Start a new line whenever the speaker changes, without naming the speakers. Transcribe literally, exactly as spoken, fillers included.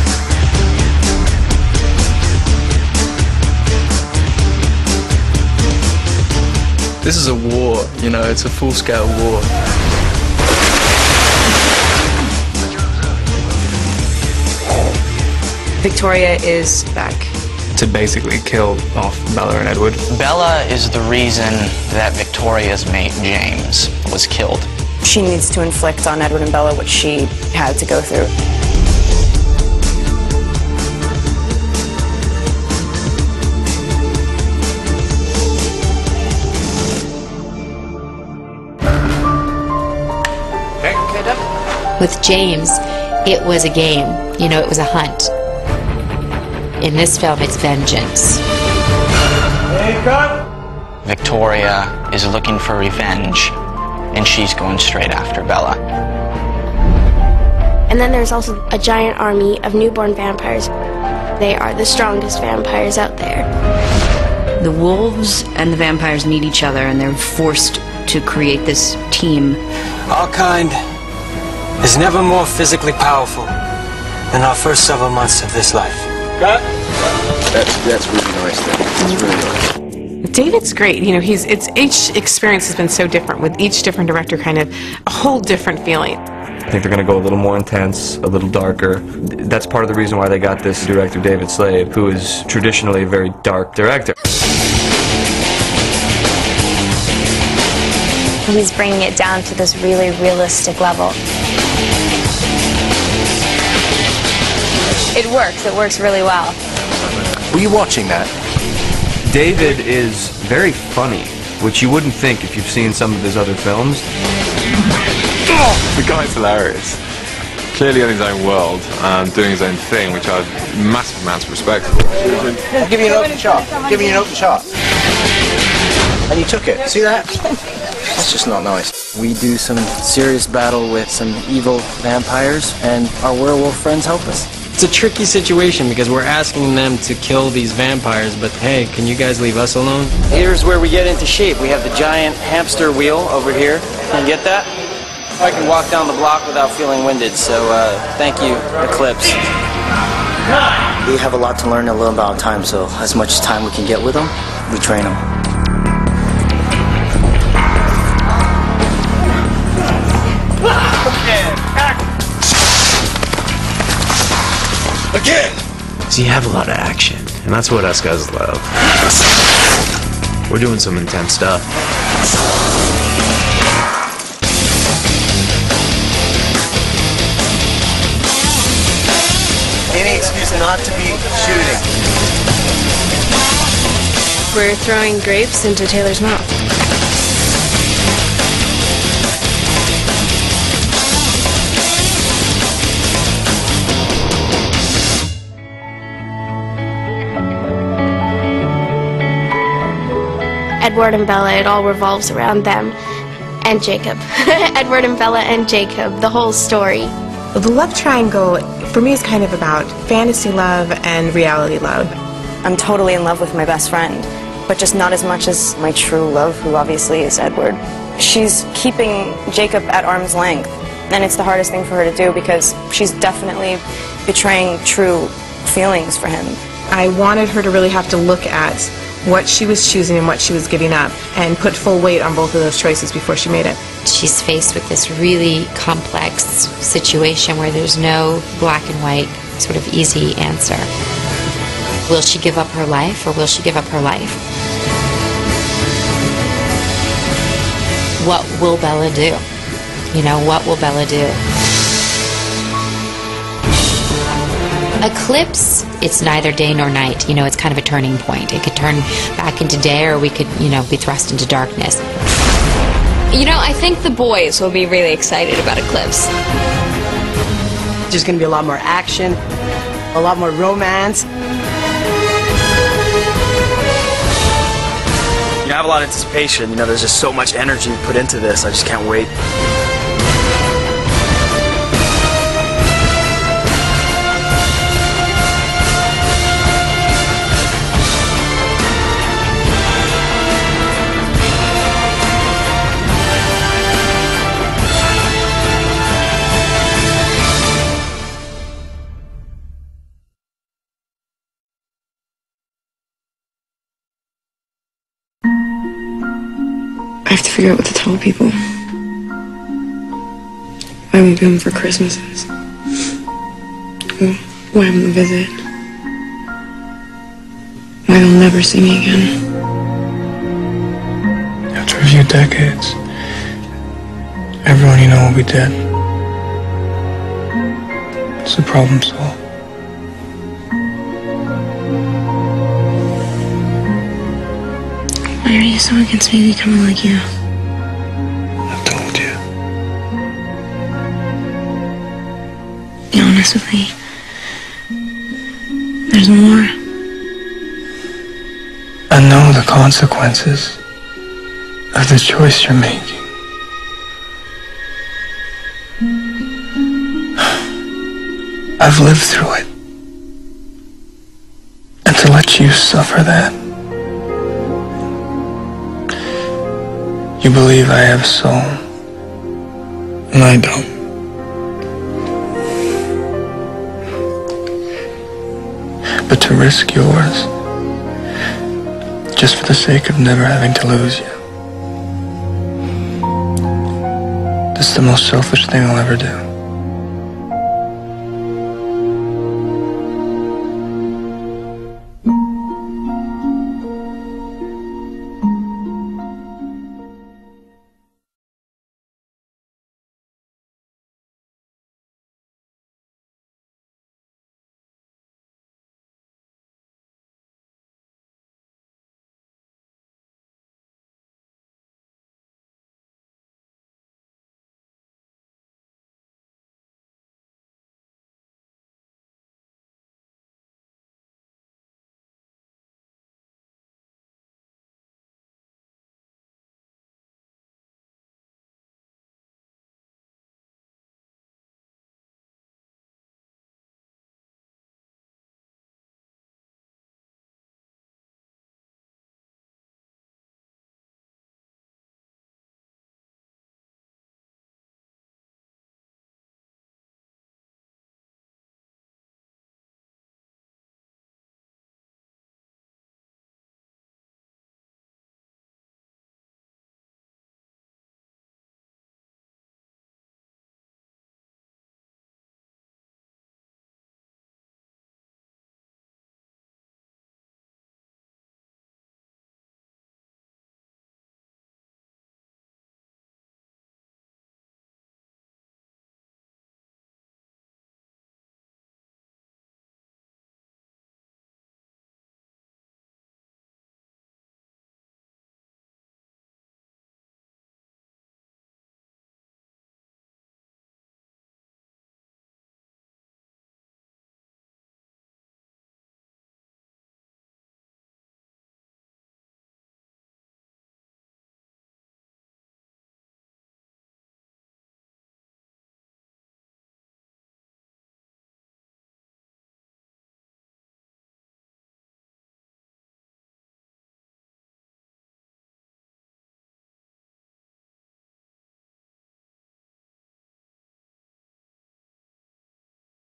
This is a war, you know, it's a full-scale war.
Victoria is back.
To basically kill off Bella and Edward.
Bella is the reason that Victoria's mate, James, was killed.
She needs to inflict on Edward and Bella what she had to go through.
With James, it was a game. You know, it was a hunt. In this film, it's vengeance.
Victoria is looking for revenge, and she's going straight after Bella.
And then there's also a giant army of newborn vampires. They are the strongest vampires out there.
The wolves and the vampires meet each other, and they're forced to create this team.
Our kind is never more physically powerful than our first several months of this life. Cut.
That's that's really nice. That's really nice.
David's great. You know, he's it's each experience has been so different with each different director, kind of a whole different feeling.
I think they're going to go a little more intense, a little darker. That's part of the reason why they got this director, David Slade, who is traditionally a very dark director.
He's bringing it down to this really realistic level. It works. It works really well.
Were you watching that?
David is very funny, which you wouldn't think if you've seen some of his other films.
The guy's hilarious. Clearly in his own world and doing his own thing, which I have massive amounts of respect for.
I'm giving you an open shot. I'm giving you an open shot. And you took it. See that? That's just not nice. We do some serious battle with some evil vampires, and our werewolf friends help us.
It's a tricky situation because we're asking them to kill these vampires, but hey, can you guys leave us alone?
Here's where we get into shape. We have the giant hamster wheel over here. Can you get that? I can walk down the block without feeling winded, so uh, thank you, Eclipse. We have a lot to learn and learn about time, so as much time we can get with them, we train them. Again!
So you have a lot of action, and that's what us guys love. We're doing some intense stuff.
Any excuse not to be shooting.
We're throwing grapes into Taylor's mouth. Edward and Bella, it all revolves around them. And Jacob. Edward and Bella and Jacob, the whole story.
The love triangle, for me, is kind of about fantasy love and reality love. I'm totally in love with my best friend, but just not as much as my true love, who obviously is Edward. She's keeping Jacob at arm's length, and it's the hardest thing for her to do because she's definitely betraying true feelings for him. I wanted her to really have to look at what she was choosing and what she was giving up, and put full weight on both of those choices before she made it.
She's faced with this really complex situation where there's no black and white sort of easy answer. Will she give up her life, or will she give up her life? What will Bella do? You know, what will Bella do? Eclipse, it's neither day nor night. You know, it's kind of a turning point. It could turn back into day, or we could, you know, be thrust into darkness.
You know, I think the boys will be really excited about Eclipse.
There's going to be a lot more action, a lot more romance.
You have a lot of anticipation. You know, there's just so much energy put into this. I just can't wait.
I have to figure out what to tell people. I won't be home for Christmases. Well, why I'm gonna visit. Why they'll never see me again.
After a few decades, everyone you know will be dead. It's a problem solved.
Why are you so against me becoming like you?
I told you.
Be honest with me. There's more.
I know the consequences of the choice you're making. I've lived through it. And to let you suffer that. You believe I have soul, and I don't. But to risk yours, just for the sake of never having to lose you, that's the most selfish thing I'll ever do.